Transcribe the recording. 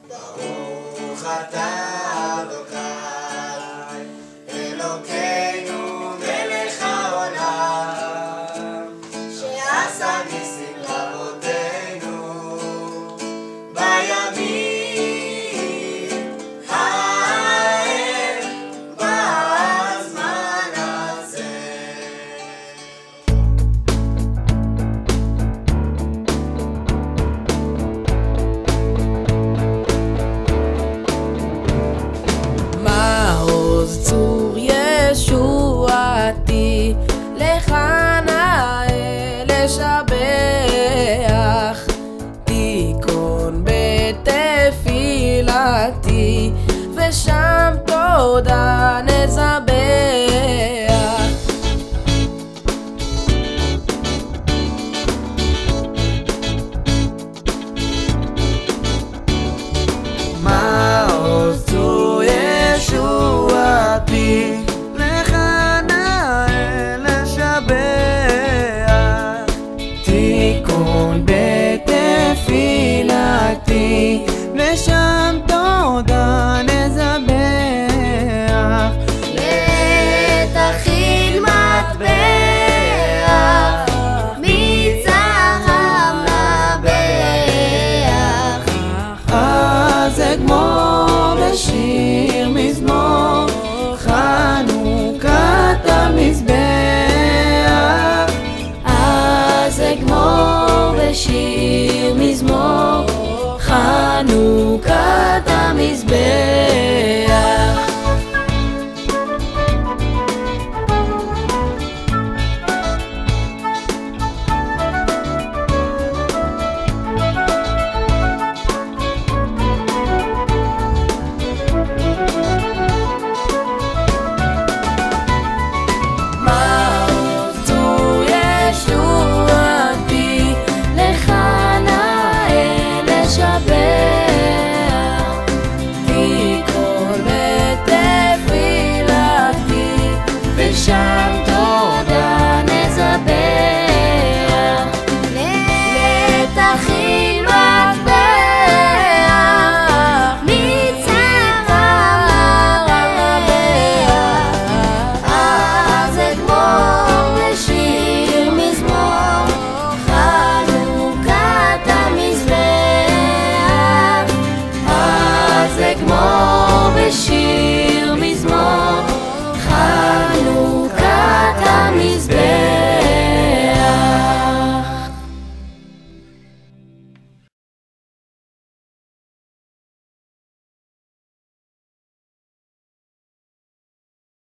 ברוך אתה אדוני, אלוקינו מלך העולם, שעשה ניסים לאבותינו בימים ההם בזמן הזה. מעוז צור ישועתי, לך נאה לשבח, תיכון בתפילתי, ושם תודה נזבח. מעוז צור ישועתי, לך נאה לשבח, תיכון בתפילתי, ושם תודה נזבח. לתחיל מטבח, מצרם נבח, אז אגמור בשיר מזמור, חנוכת המזבח. אז אגמור בשיר מזמור, חנוכת המזבח. מעוז צור ישועתי, לך נאה לשבח, תיכון בתפילתי, ושם תודה נזבח. לתחיל מטבח, מצרם נבח, אז אגמור בשיר מזמור, חנוכת המזבח. אז אגמור בשיר מזמור, חנוכת המזבח.